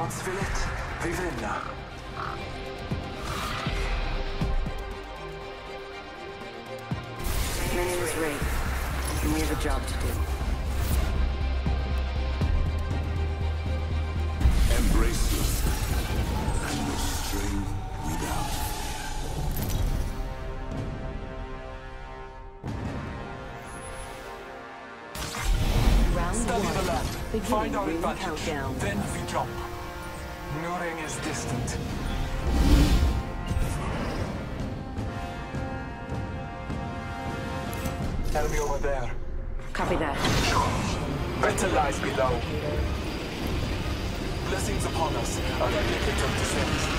Gods will it, Vivenna. My name is Wraith, and we have a job to do. Embrace yourself and your strength without fear. Round Study the land, find our ring advantage, countdown. then we jump. Nuring is distant. Enemy over there. Copy that. Better lies below. Blessings upon us. Our replicator descends.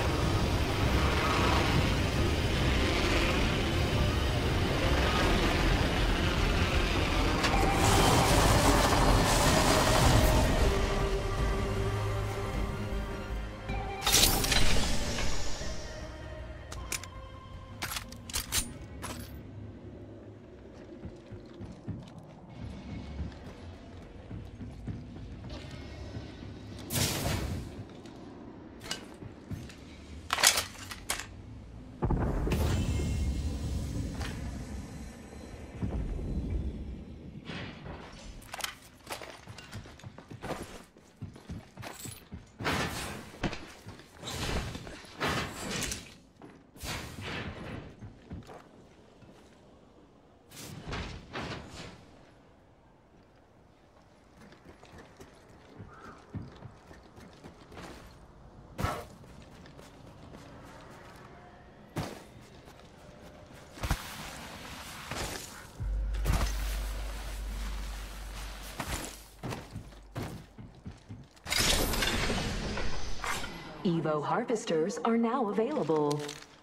Evo harvesters are now available.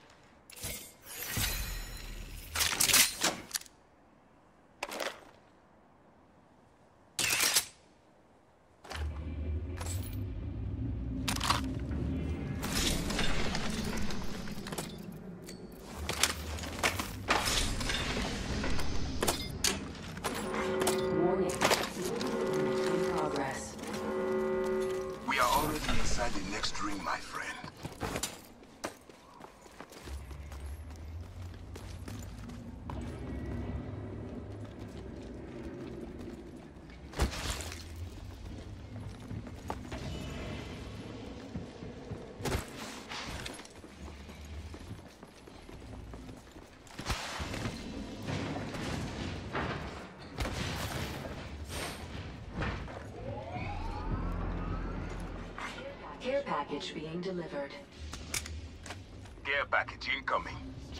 Warning. In progress. We are already inside the next ring, my friend. Care package being delivered. Care package incoming.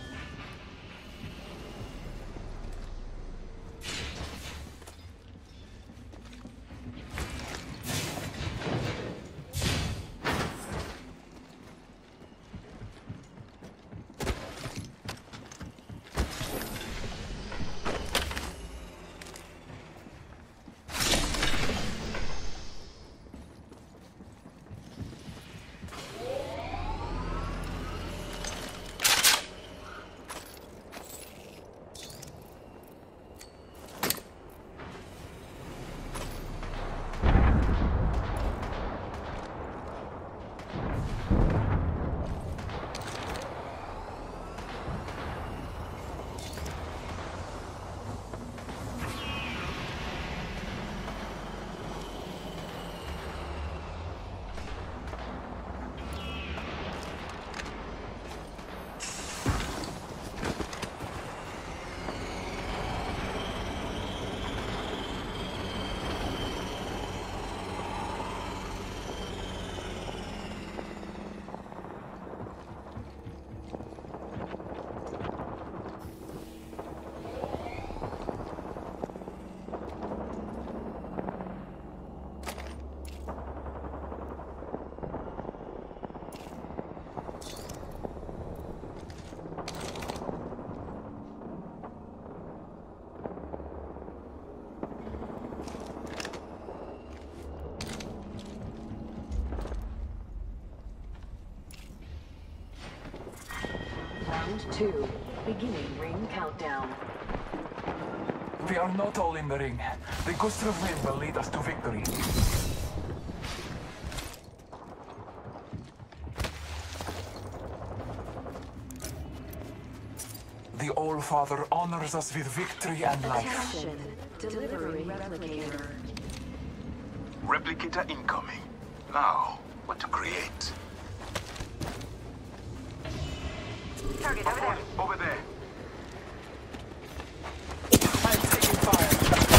Round 2. Beginning ring countdown. We are not all in the ring. The gust of wind will lead us to victory. the All-Father honors us with victory and life. Attention. Delivering replicator. Replicator incoming. Now, what to create? Target over there. Over there. I'm taking fire.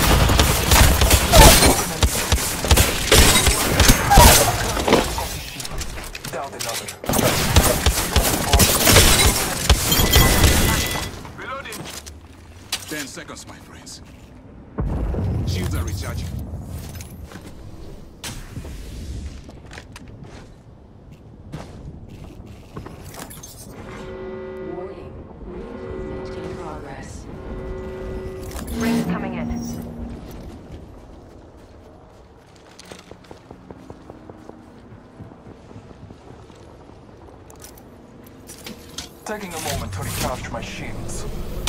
Down another. Reloading. 10 seconds, my friends. Shields are recharging. Warning. Movement in progress. Ring's coming in. Taking a moment to recharge my shields.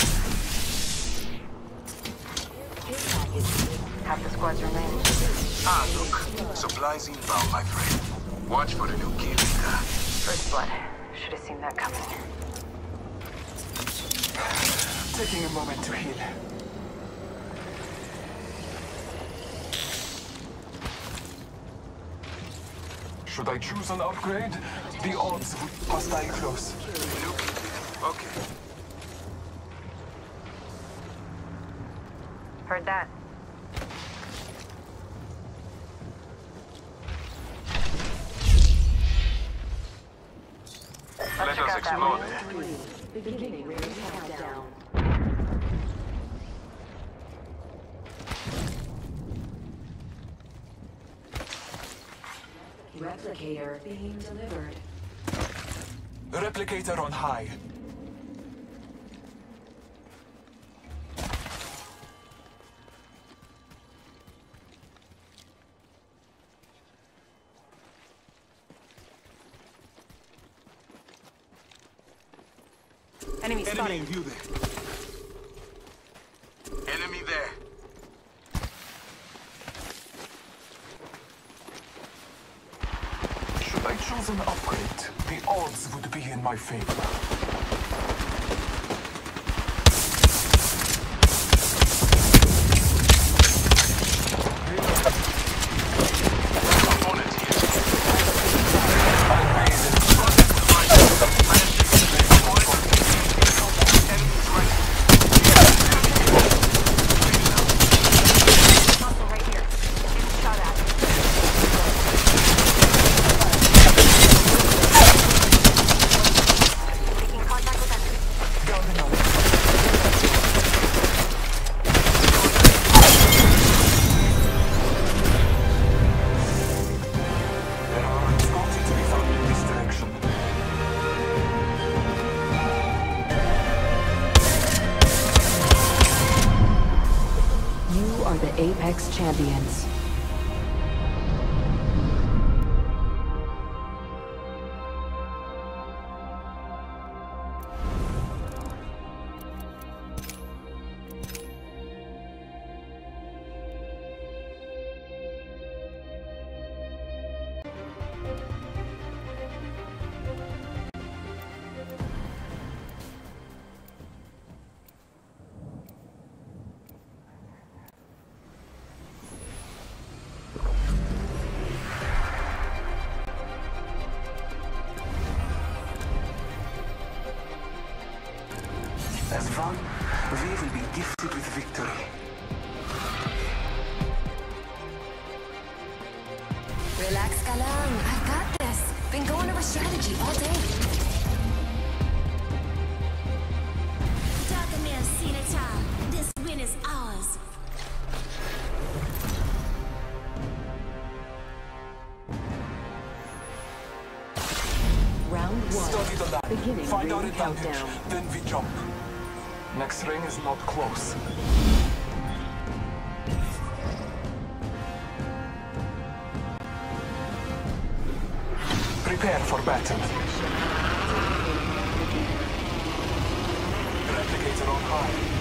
Half the squads remain. Ah, look. Supplies inbound, my friend. Watch for the new kill leader. First blood. Should have seen that coming. Taking a moment to heal. Should I choose an upgrade? The odds must die close. New kill leader. Okay. Heard that. Let's check out that explore one. there. Beginning ring countdown. Replicator being delivered. Replicator on high. Enemy Enemy spotted. in view there. Enemy there. Should I choose an upgrade? The odds would be in my favor. Opponent here. Hostile right here. Getting shot at. Making contact with enemy. Down another. There are scouts to be found in this direction. You are the Apex Champions. As one, we will be gifted with victory. Relax, Galang. I've got this. Been going over strategy all day. Darkness, Senator. This win is ours. Round one. Study the land. Beginning Find our ring advantage. countdown. Then we jump. Next ring is not close. Prepare for battle. Replicator on high.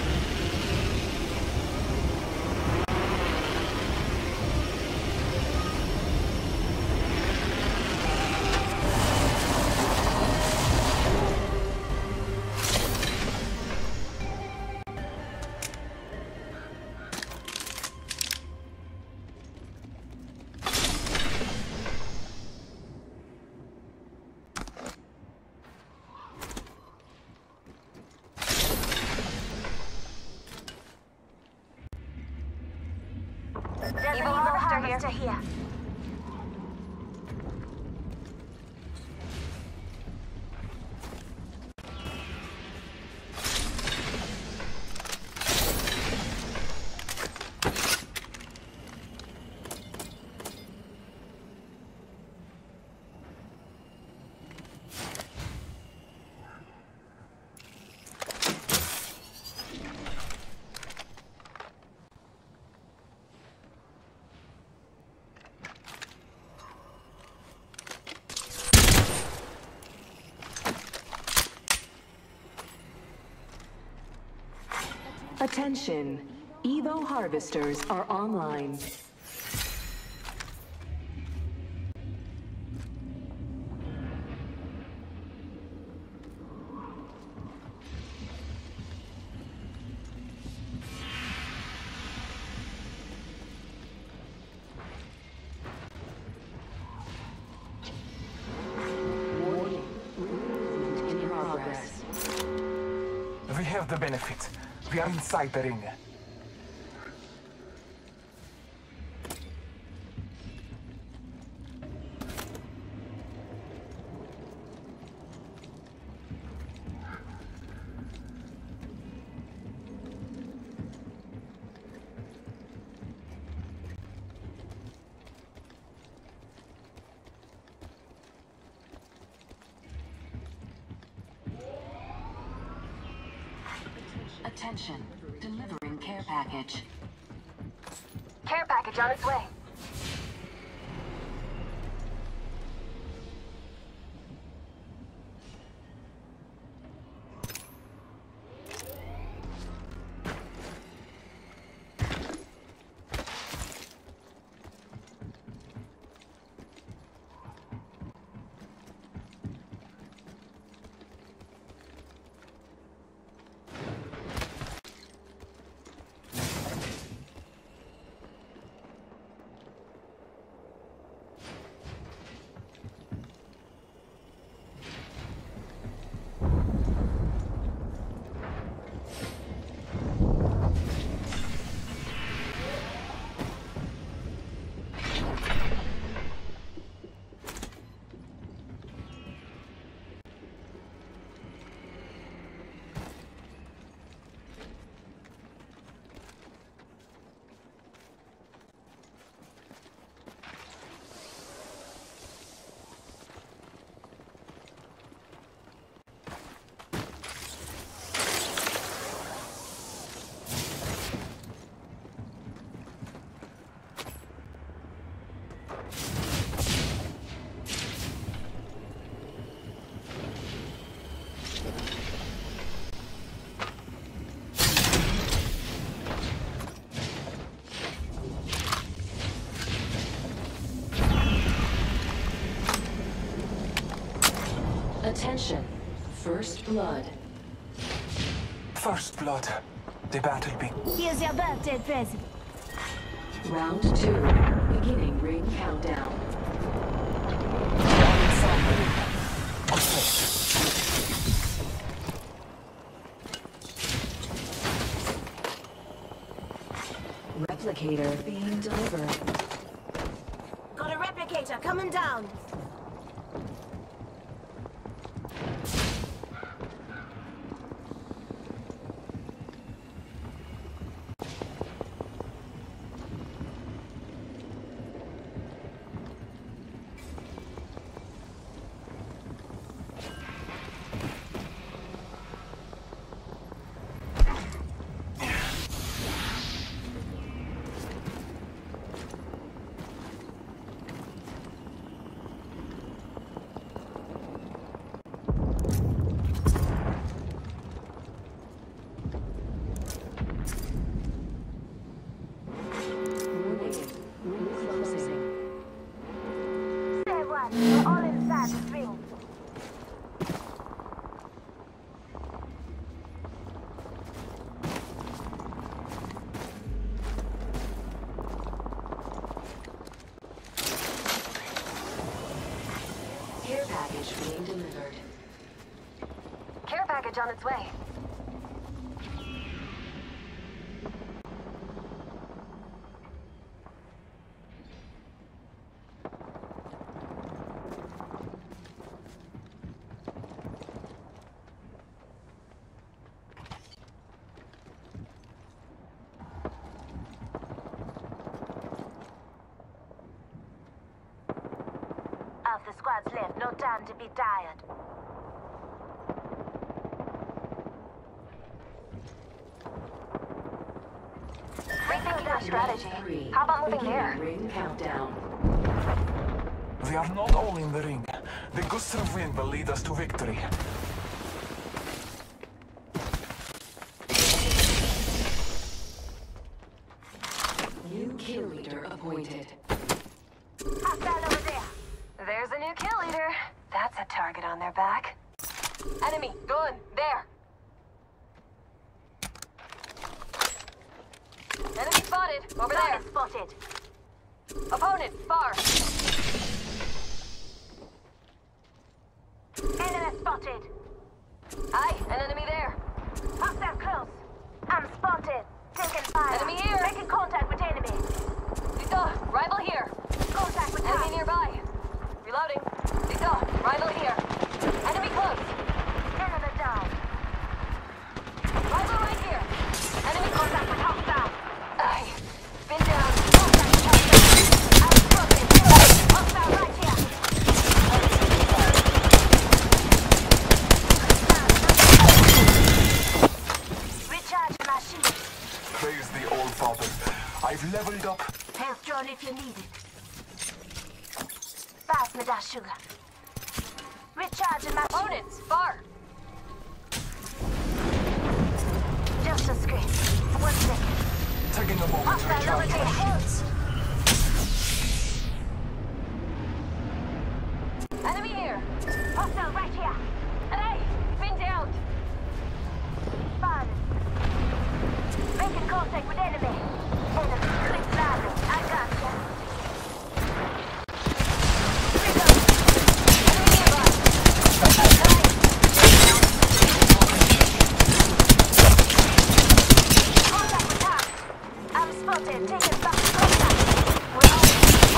center here. Attention, Evo harvesters are online. Warning, movement in progress. We have the benefit. We are inside the ring. Attention, delivering care package. Care package on its way. Attention, first blood. First blood. The battle begins. Here's your birthday present. Round 2, beginning ring countdown. Replicator being delivered. Got a replicator coming down. We're all inside the ring. Care package being delivered. Care package on its way. squads left. No time to be tired. Rethinking our strategy. How about moving there? Ring countdown. We are not all in the ring. The gust of wind will lead us to victory. New kill leader appointed. Hostile over there. There's a new kill leader. That's a target on their back. Enemy, going, there. Enemy spotted, over there. Target spotted. Opponent, far. Enemy spotted. Aye, an enemy there. Hostile close. I'm spotted. Taking fire. Enemy here. Making contact with enemy. Listo, rival here. Contact with Enemy target. nearby. Reloading. Listo, rival here. Enemy close. Enemy down. Rival right here. Enemy Contact with hostile. Aye. Been down. Contact with hostile. I'm spotted. Hostile right here. Recharge my shield. Praise the All Father. I've leveled up. Health drone if you need it. Pass me that sugar. Recharging my shield. Opponents, far. Just a screen. 1 second. Taking a moment to Hostile over recharge my there. shields. Enemy here. Hostile right here. Hey, been down. Fire. Making contact with enemy. Enemy click driving. I got you. Reload. Enemy nearby. Contact with target. I'm spotted. Taking back to contact. We're on.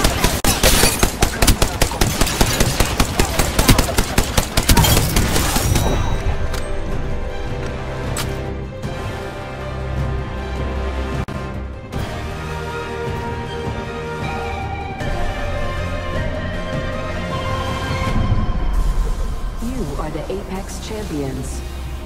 You are the Apex Champions.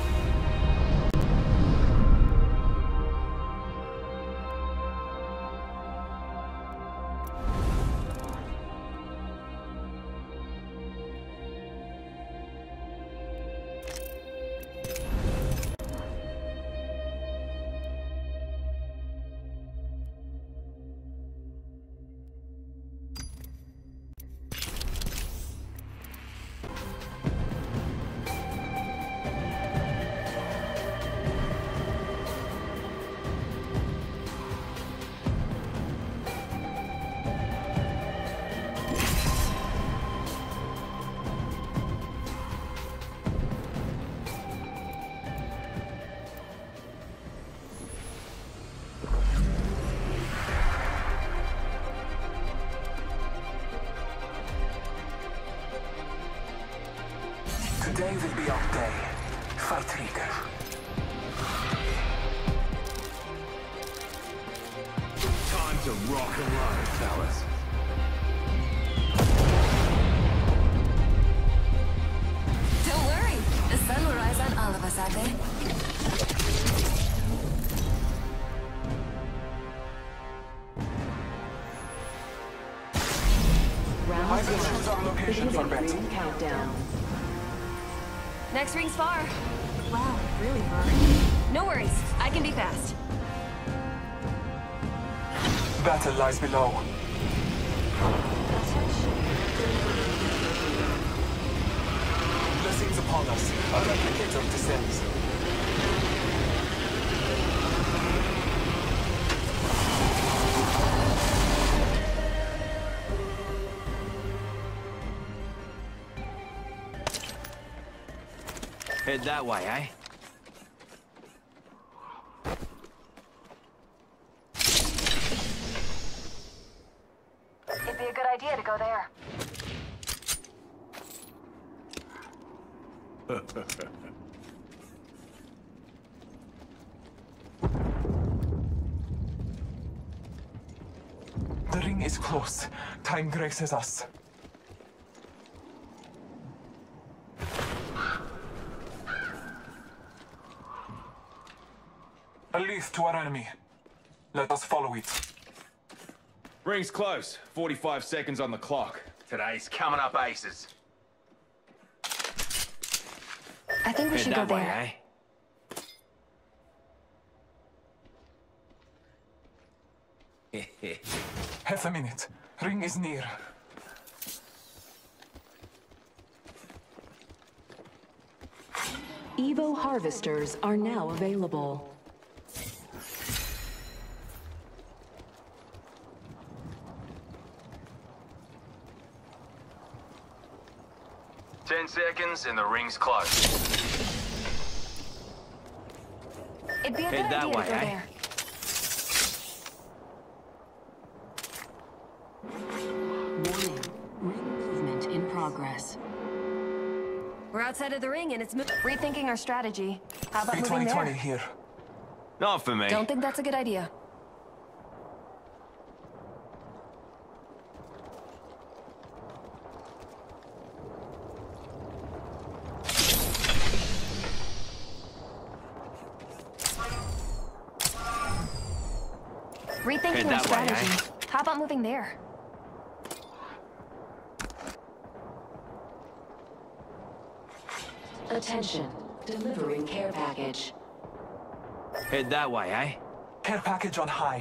Today will be our day. Fight, Rieger. Time to rock and roll, fellas. Don't worry. The sun will rise on all of us, Ade. Round I will choose our 1. location for Beginning betting. ring countdown. Next ring's far. Wow, really far. No worries. I can be fast. Battle lies below. Blessings upon us. A replicator descends. Head that way, eh? It'd be a good idea to go there. The ring is close. Time graces us. A lead to our enemy. Let us follow it. Ring's close. 45 seconds on the clock. Today's coming up aces. I think we should go that way, there. eh? Half a minute. Ring is near. Evo harvesters are now available. Ten seconds and the ring's close. It'd be a good Head that idea way, to go eh? there. Warning. Ring movement in progress. We're outside of the ring and it's rethinking our strategy. How about moving B2020 there? here. Not for me. Don't think that's a good idea. Rethinking our that way, strategy. eh? How about moving there? Attention. Delivering care package. Head that way, eh? Care package on high.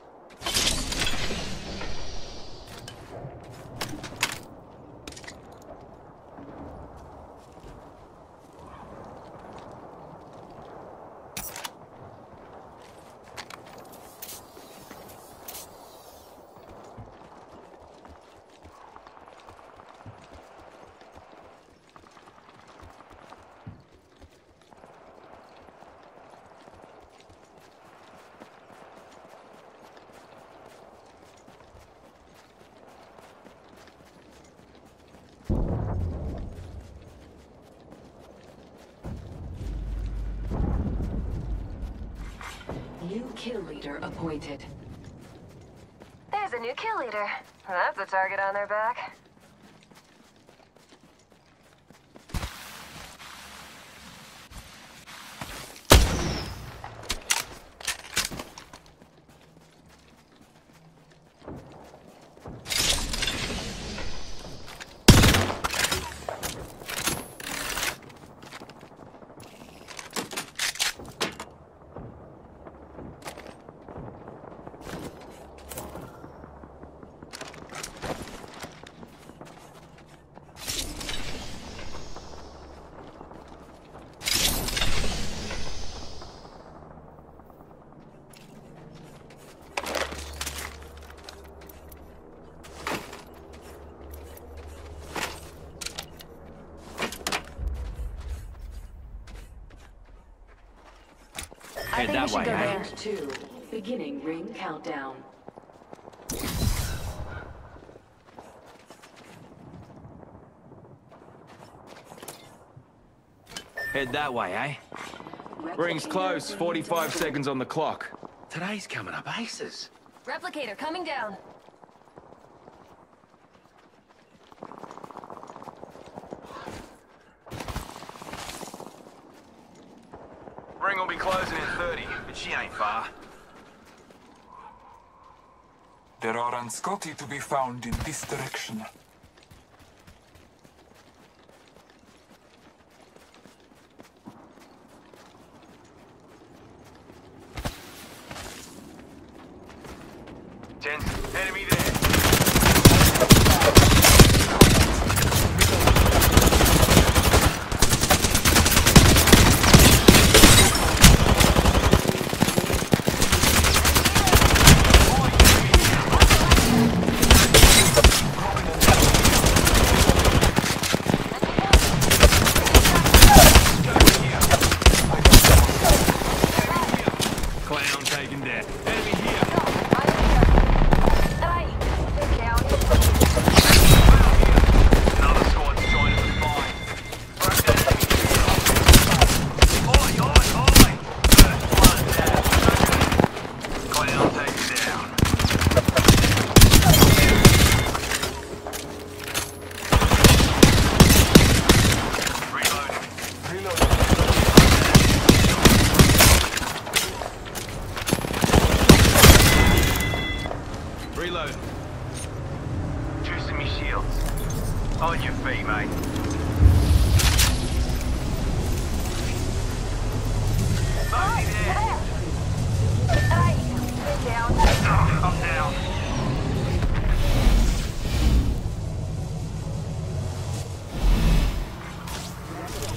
New kill leader appointed. There's a new kill leader. That's a target on their back. I think we should go there. Round 2. Beginning ring countdown. Head that way, eh? Ring's close. 45 seconds on the clock. Today's coming up aces. Replicator coming down. Ring will be closing in 30, but she ain't far. There are Anscotti to be found in this direction. Enemy there.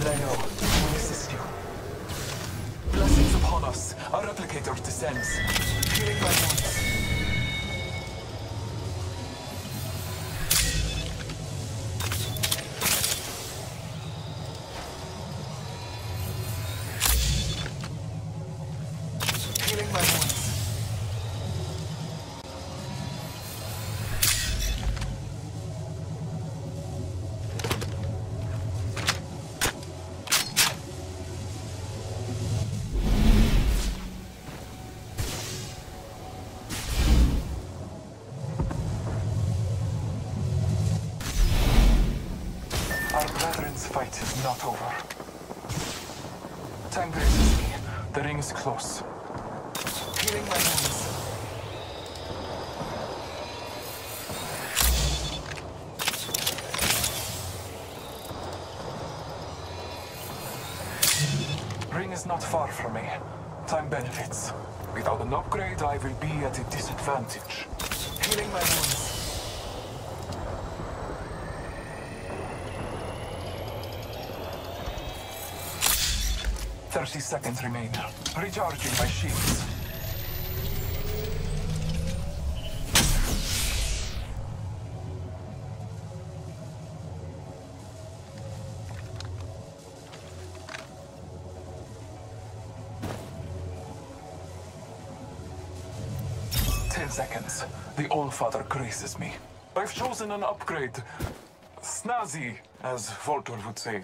Leo, we assist you. Blessings upon us. Our replicator descends. Healing my wounds. Healing my wounds. Our brethren's fight is not over. Time braces me. The ring is close. Healing my wounds. Ring is not far from me. Time benefits. Without an upgrade, I will be at a disadvantage. Healing my wounds. 30 seconds remain. Recharging my shields. Seconds. The All-Father graces me. I've chosen an upgrade. Snazzy, as Voltor would say.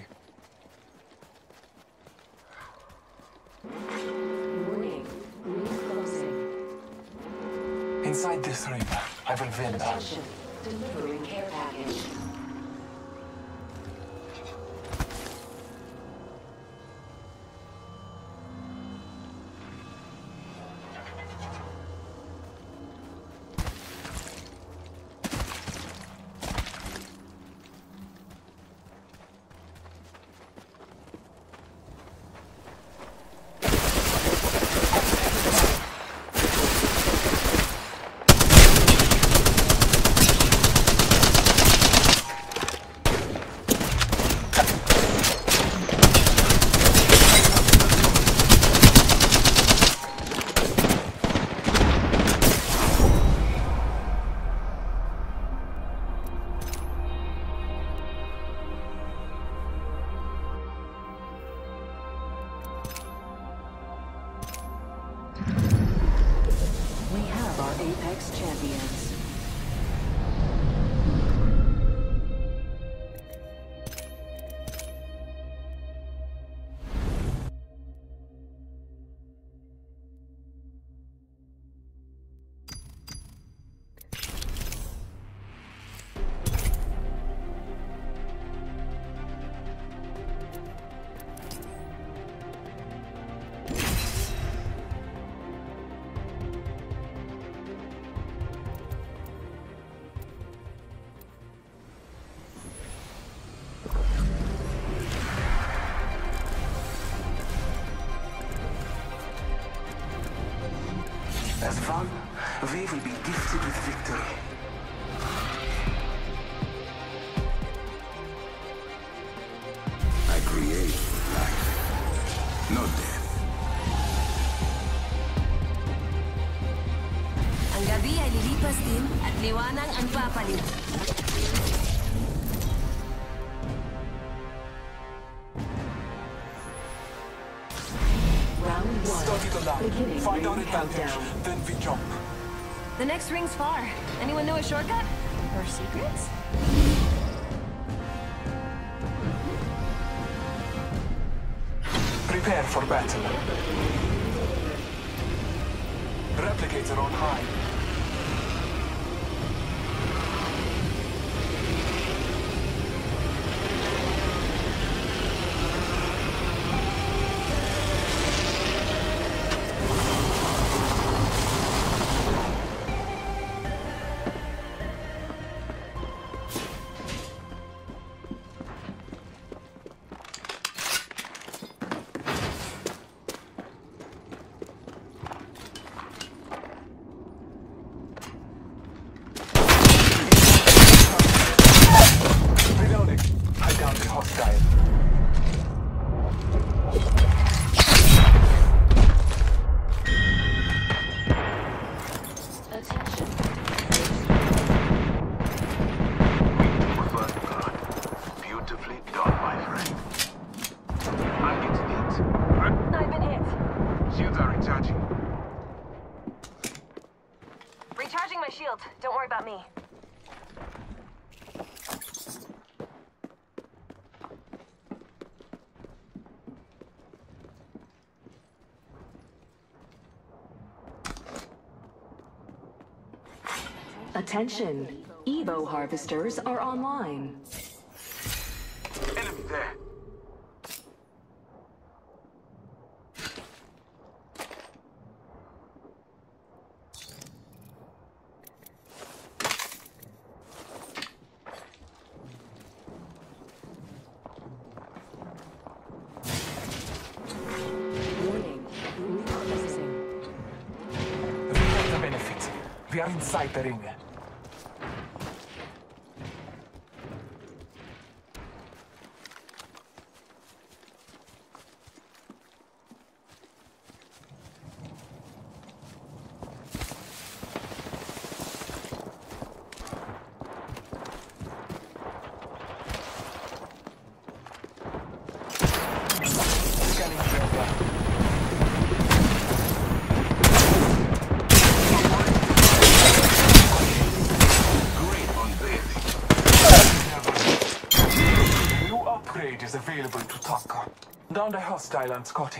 Warning. Ring closing. Inside this ring, I will win. Attention. Delivering care package. Apex champions. As one, we will be gifted with victory. I create life, not death. Ang gabi ay lilipas din at liwanang ang papalit. Study the land, find our advantage, then we jump. The next ring's far. Anyone know a shortcut? Or secrets? Prepare for battle. Replicator on high. about me. Attention, Evo harvesters are online. Enemy there. Warning, repurposing. We have the benefit. We are inside the ring. Scanning area. Great on bathing. New upgrade is available to Taka. Down the hostile and Scotty.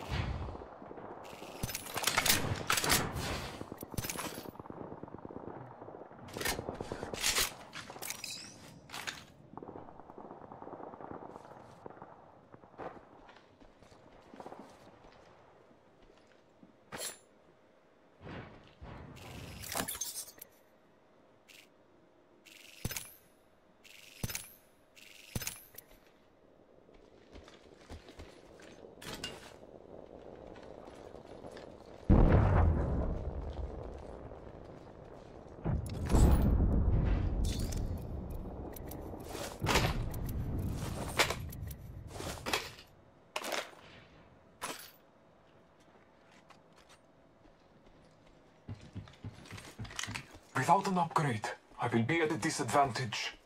Without an upgrade, I will be at a disadvantage.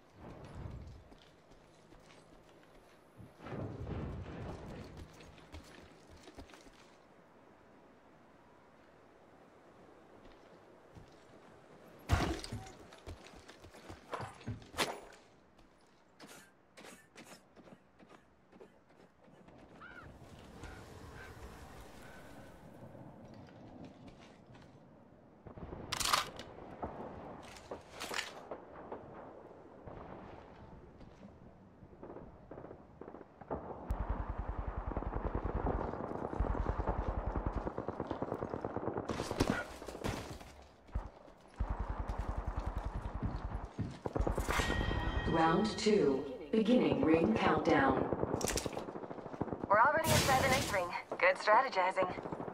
Round 2, beginning ring countdown. We're already inside the next ring. Good strategizing.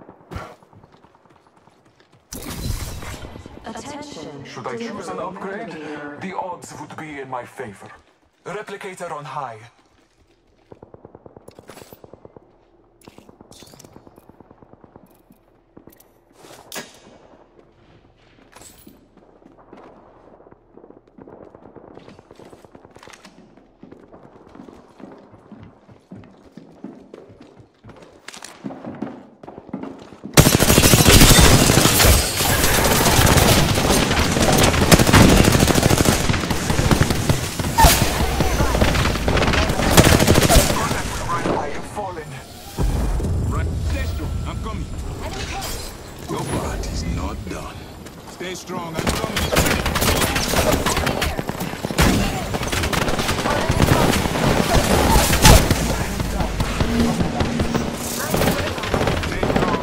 Attention. Should I choose an upgrade? Replicator. The odds would be in my favor. Replicator on high. I have fallen. Right. Stay strong. I'm coming. Enemy hit. Your part is not done. Stay strong. I'm coming. Stay strong.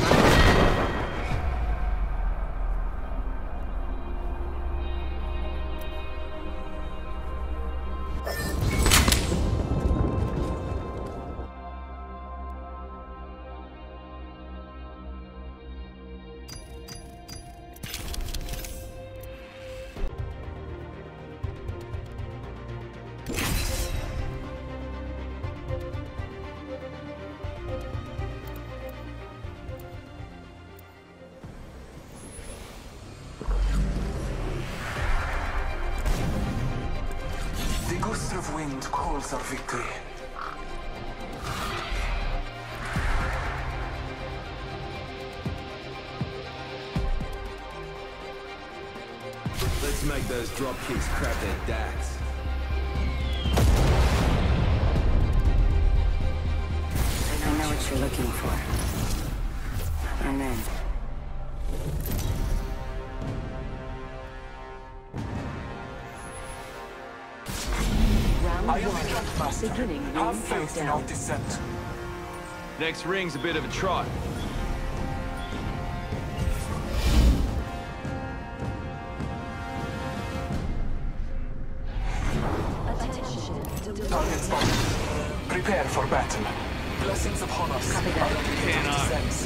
The gust of wind calls our victory. Let's those drop kicks crap their dacks. I know what you're looking for. I'm in. Round I am the one. jump master. Beginning Have ring faith in our countdown. descent. Next ring's a bit of a trot. Target spotted. Prepare for battle. Blessings upon us. Copy that. Can't I? Descends.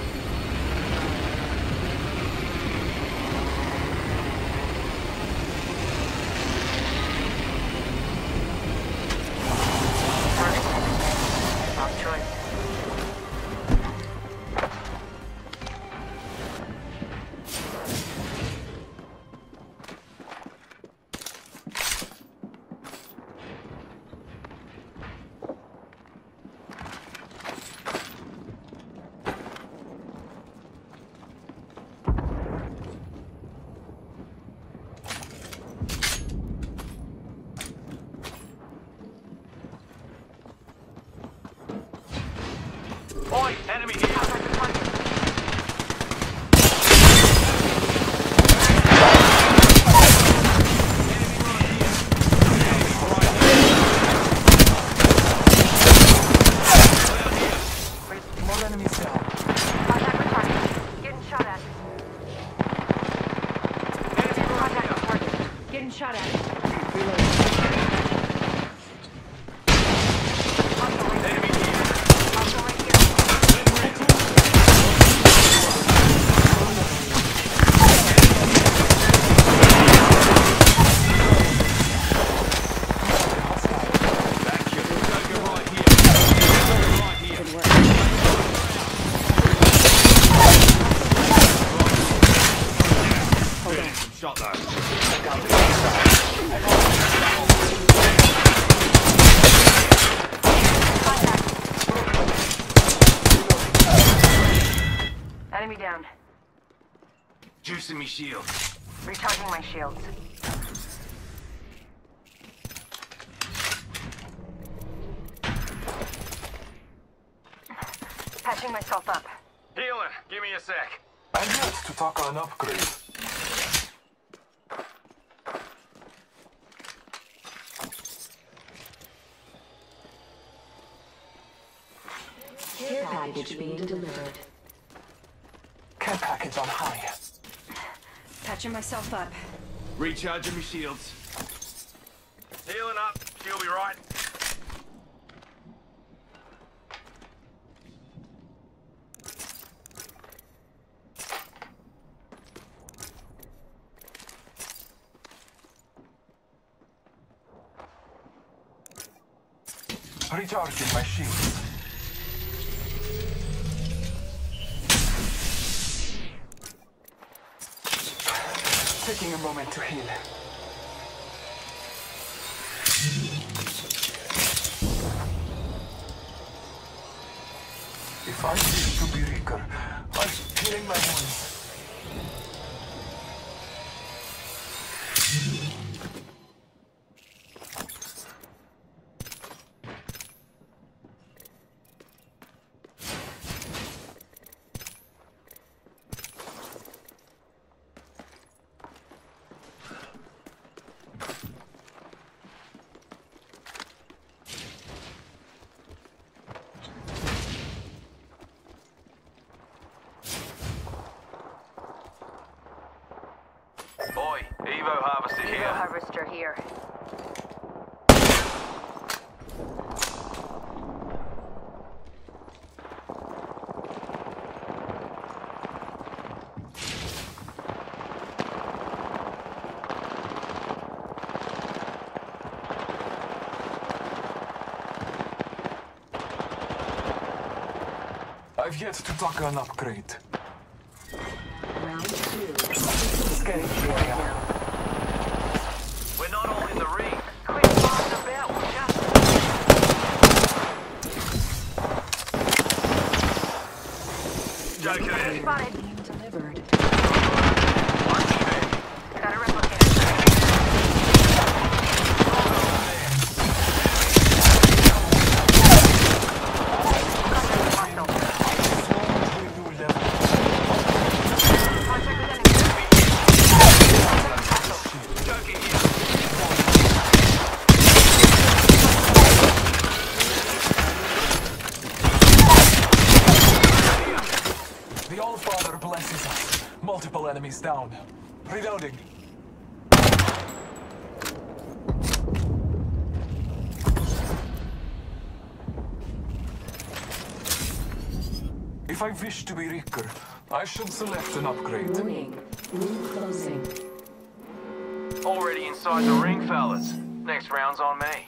Top choice. Oi, enemy here! More enemies down. Contact with target. Getting shot at. Contact with target. Getting shot at. Enemy here! Also right here. Back here. Target right here. Target right here. Good work. Shot though. Enemy down. Juicing me shield. Recharging my shields. Patching myself up. Healing. Give me a sec. I'm yet to tackle an upgrade. Care package being delivered. Care package on high. Patching myself up. Recharging me shields. Healing up. She'll be right. Recharging my shields. Taking a moment to heal. If I live to be weaker, I'm healing my wounds. Oi, Evo harvester Evo here. harvester here. I've yet to tackle an upgrade. Round two. Scanning the area. We're not all in the ring. Quit bombing about. Watch out. Joker in. Spotted. Being delivered. Got a replicator. Multiple enemies down. Reloading. If I wish to be richer, I should select an upgrade. Warning. Room closing. Already inside the ring, fellas. Next round's on me.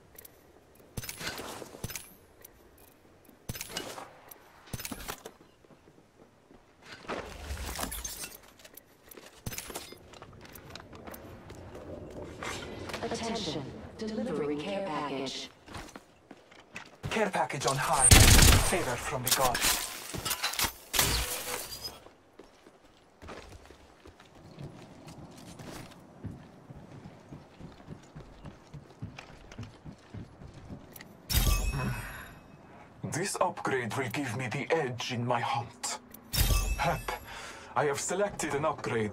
Attention. Delivering care package. Care package on high. Favor from the gods. This upgrade will give me the edge in my hunt. Hep, I have selected an upgrade.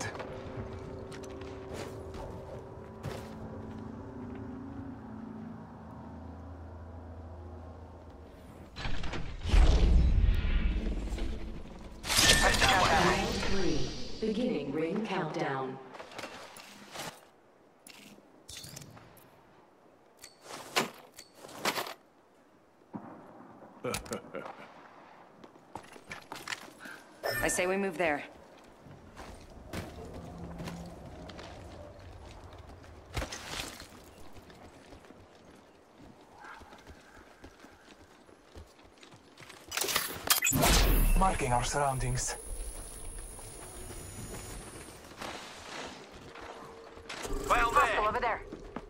Round 3. Beginning ring countdown. I say we move there. Marking our surroundings. Well, Hostile over there.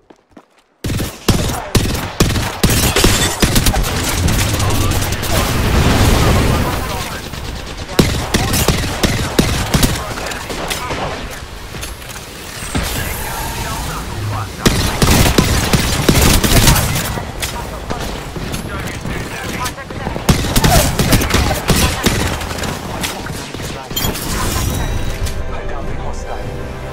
I down the hostile.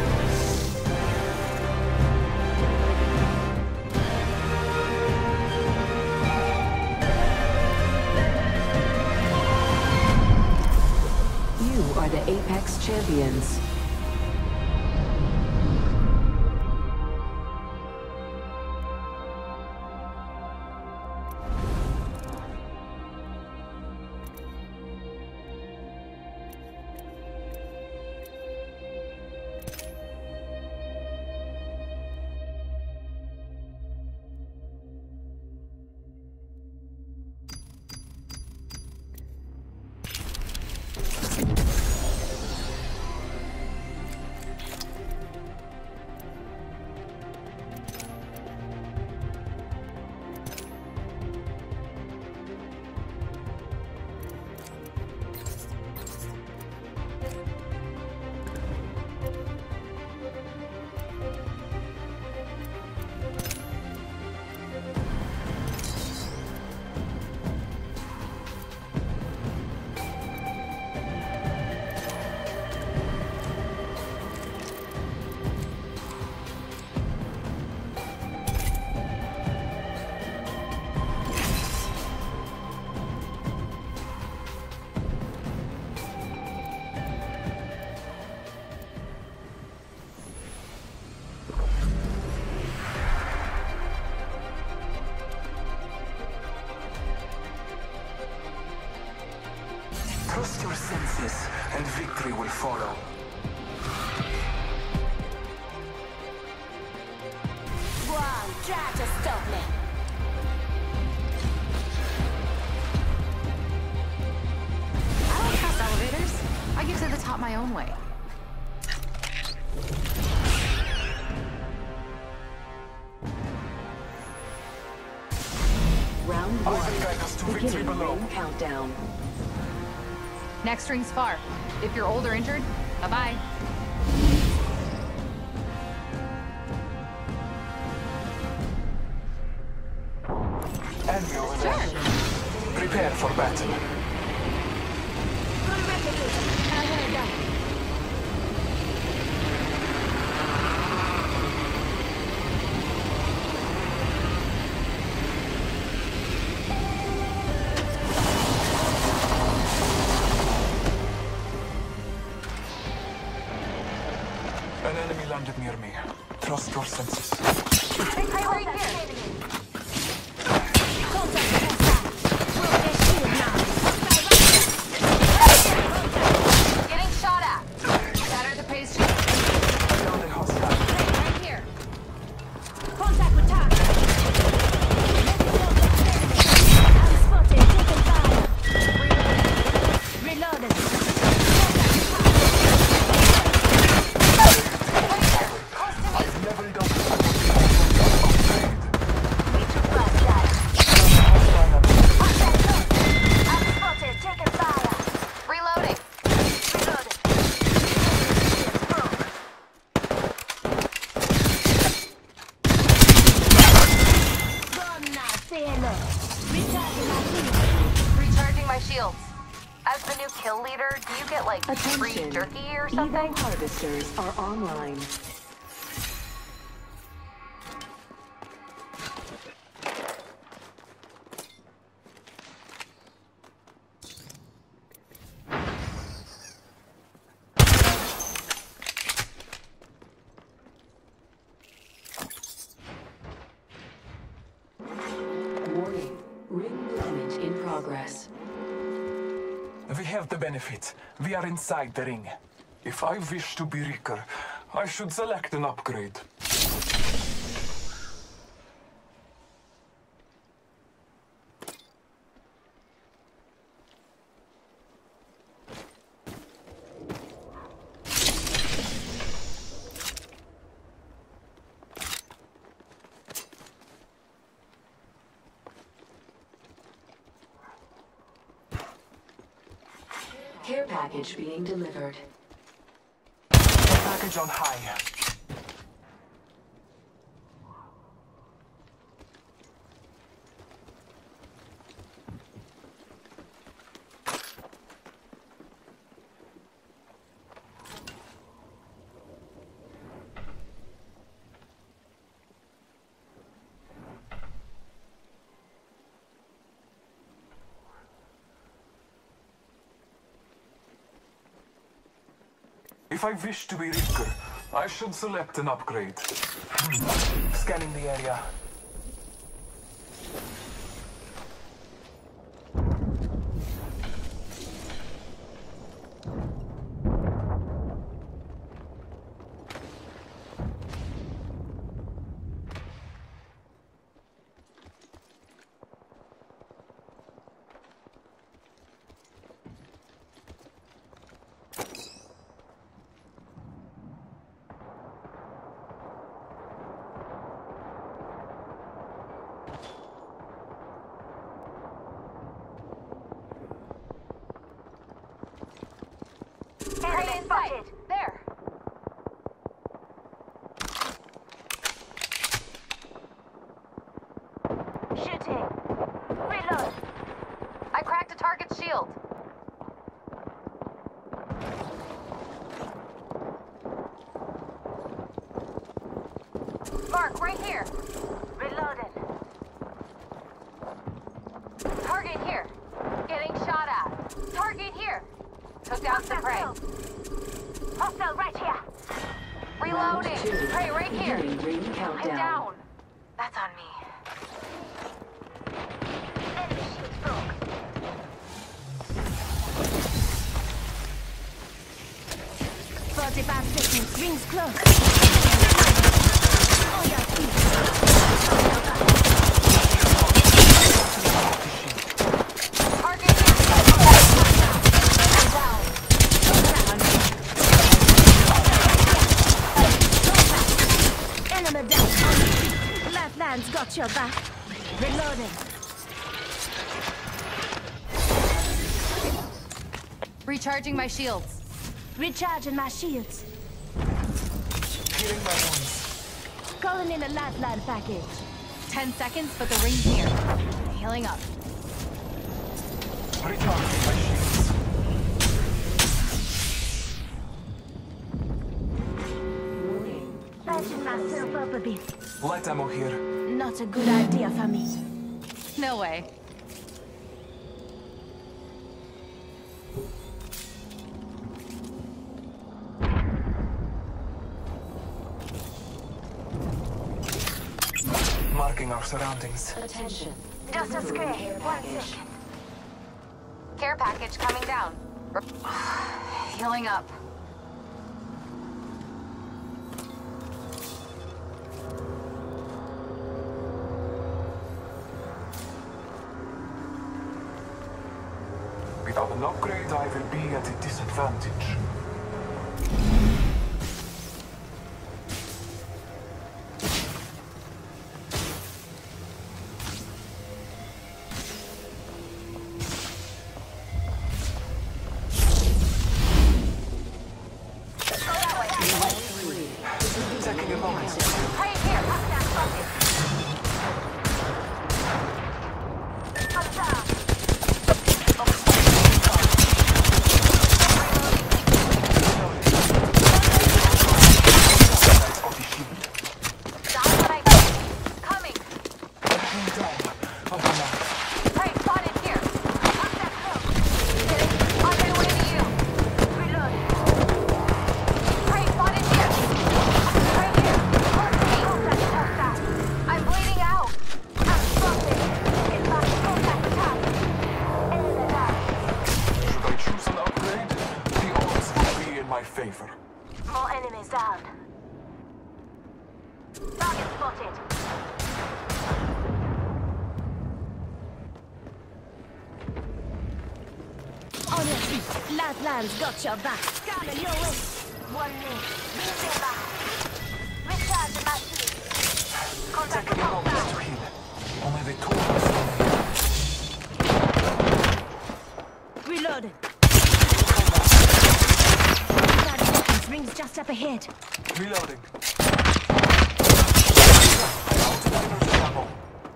You are the Apex Champions. Trust your senses, and victory will follow. One, try to stop me. I don't trust elevators. I get to the top my own way. Round I 1. will guide us to victory Beginning below. ring countdown. Next ring's far. If you're old or injured, bye-bye. Enemy over there. Prepare for battle. landed near me. Trust your senses. Hey, right here. Getting shot at. Shatter the pace shield. Found a hostile. Right here. Contact with target. I'm spotted. Taking fire. Reloaded. I've never done this. We took last shot. Hostile. I'm spotted. Taking fire. Reloading. Reloaded. Gonna say hello. Recharging my shield. Recharging my shields. As the new kill leader, do you get like free Attention. jerky or Evo something? harvesters are online. Warning. Ring movement in progress. We have the benefit. We are inside the ring. If I wish to be richer, I should select an upgrade. Care package being delivered. Package on high. If I wish to be richer, I should select an upgrade. Scanning the area. Enemy spotted. There. Shooting. Reload. I cracked a target's shield. Mark, right here. Reloaded. Target here. Getting shot at. Target here. Took down some prey. Hostile right here. Reloading. Round two. Prey right here. Beginning ring I'm countdown. down. That's on me. Enemy shield broke. "45 seconds. Rings close. On your feet. Target here. I'm down. Enemy down. On your feet. Lifelines got your back. Reloading. Recharging my shields. Recharging my shields. Healing my wounds. Calling in a lifeline package. 10 seconds, but the ring's near. Healing up. Recharging my shields. Patching myself up a bit. Light ammo here. Not a good idea for me. No way. Checking our surroundings. Attention. Just a scrape. Care 1 package. second. Care package coming down. Healing up. Without an upgrade, I will be at a disadvantage. Taking a moment. Right here. Up that bucket. Up down. Down what I got. Coming. Right, spotted here. Up that hill. On my way to you. Reload. Right, spotted here. Right here. Close to me. Contact. I'm bleeding out. I'm struggling. Get back to contact with top. Enemy down. Should I choose an upgrade? The odds will be in my favor. More enemies down. Target spotted. On your feet. Latland's got your back. Scanning your way. 1 minute. Bring them back. Recharge the machine. Contact Taking with a moment to top. heal. Only the two of us remain. Reloading. 30 seconds. Rings just up ahead. Reloading. I'm out of energy ammo.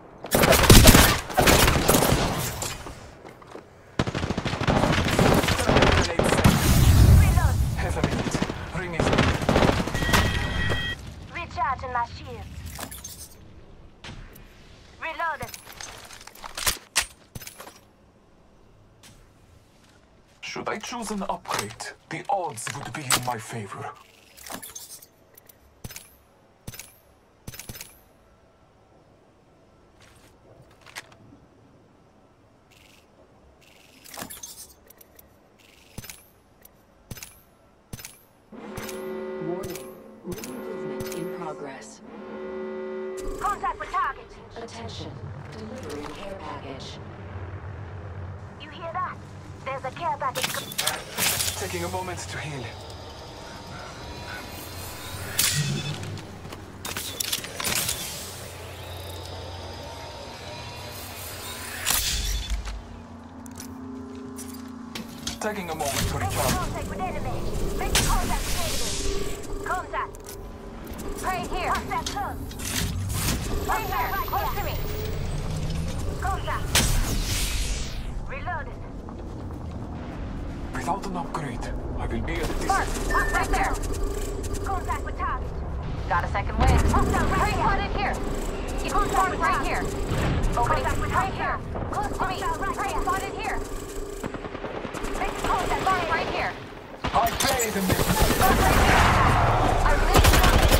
Reload. Half a minute. Ring is Recharging my shields. Reloading. Should I choose an upgrade? The odds would be in my favor. Warning. Ring movement in progress. Contact with target. Attention. Delivering care package. You hear that? There's a care package. Taking a moment to heal. Taking a moment to Make recharge. contact with enemy. Make contact with enemy. Contact. Right here. Up that hill. Right here. Close to me. Contact. Reloaded. Without an upgrade, I will be at a Mark. disadvantage. Up right there. Contact with target. Got a second wind. Hostile right here. You contact with right here. Opening right here. Close to me. Right spotted here. Make contact right here. I pay the minute. Right here. I'm leaving.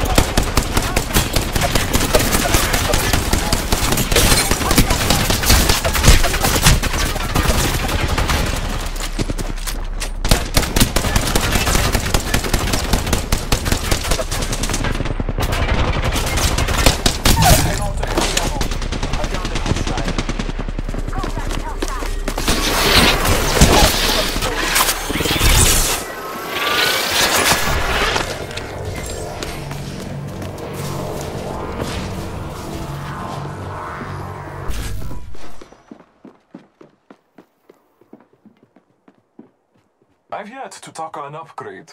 I've yet to tackle an upgrade.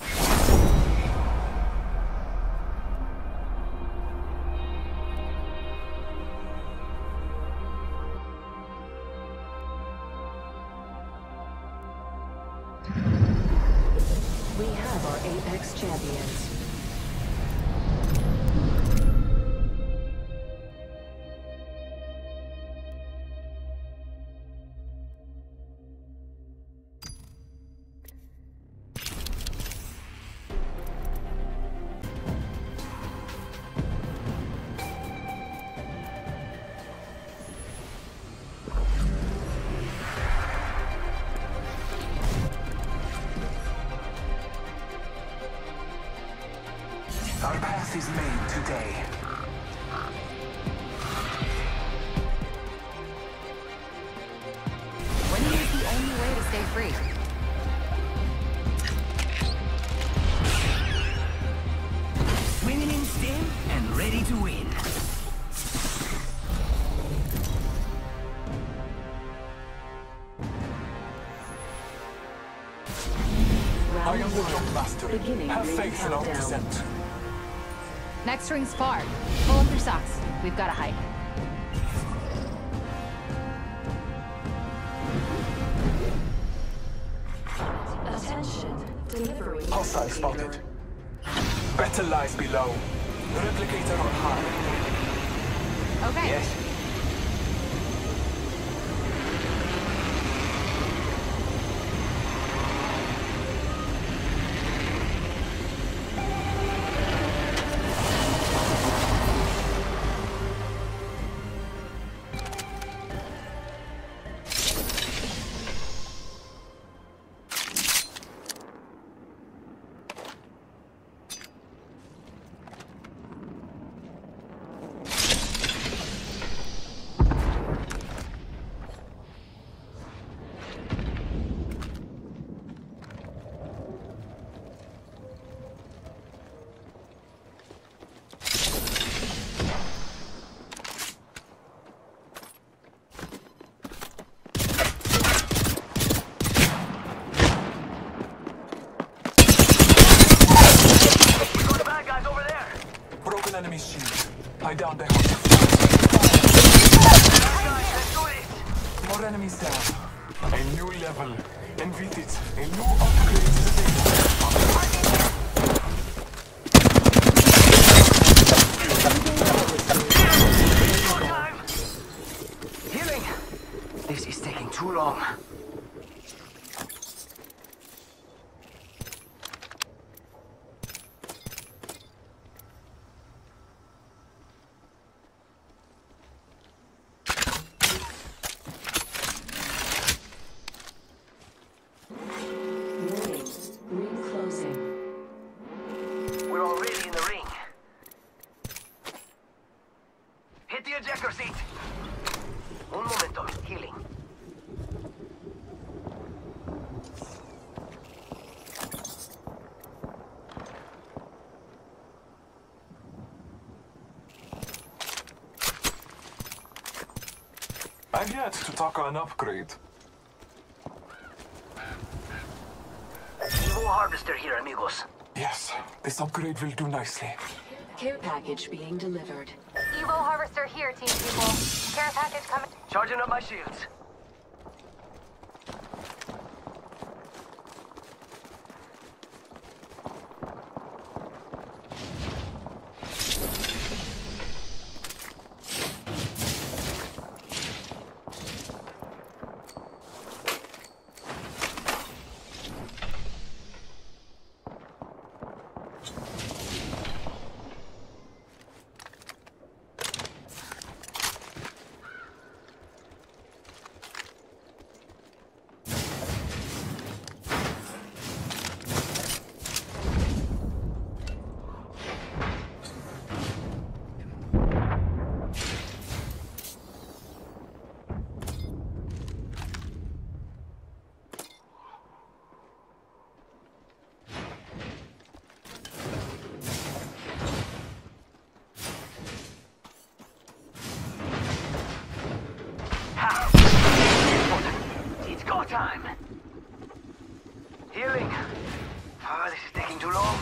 We have our Apex champions. choice is made today. Winning is the only way to stay free. Winning in stim and ready to win. I am the jump master. Have faith in our descent. Next ring's far. Pull up your socks. We've got to hike. Attention. Delivery. Hostile spotted. Better lies below. Replicator on high. Okay. Yes. Enemy shield. I downed their hunter. More enemies down. A new level. And with it, a new upgrade to the base. Healing! This is taking too long. Ejector seat. Un momento. Healing. I've yet to tackle an upgrade. Evil harvester here, amigos. Yes, this upgrade will do nicely. Care package being delivered. Evo harvester here, team people. Care package coming. Charging up my shields. It's go time. Healing. Oh, this is taking too long.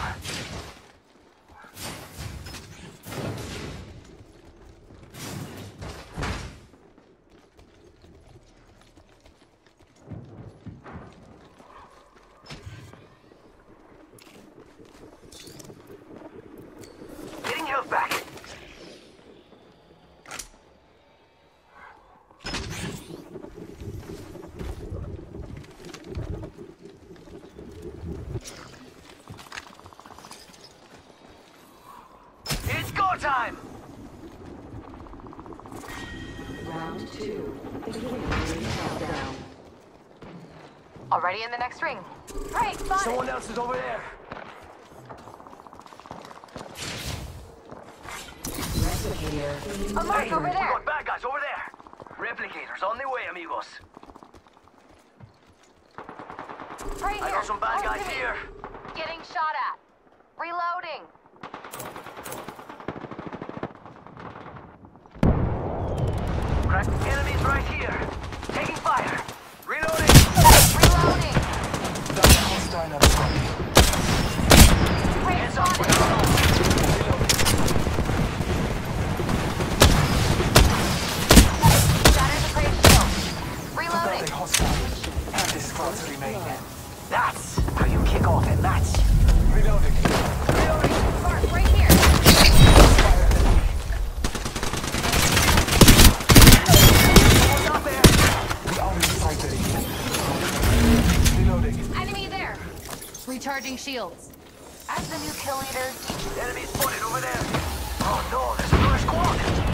Getting health back. Time! Round 2. Beginning ring countdown. Already in the next ring. Right, spotted. Someone else is over there. carrier. A mark over We there. got bad guys over there. Replicators on their way, amigos. Right I here. got some bad Close guys to me. here. Getting shot at. Reloading. Crack. Enemies right here. Taking fire. Reloading. Reloading. Down hostile at the front. Wait, Hands up. spotted. Shatters the crate shield. Reloading. Got a hostile. Half the squads remain. That's how you kick off a match. Reloading. Mark, right here. Not there. We are inside the ring. Reloading. Enemy there. Recharging shields. As the new kill leader, Enemy spotted over there. Oh no, there's another squad.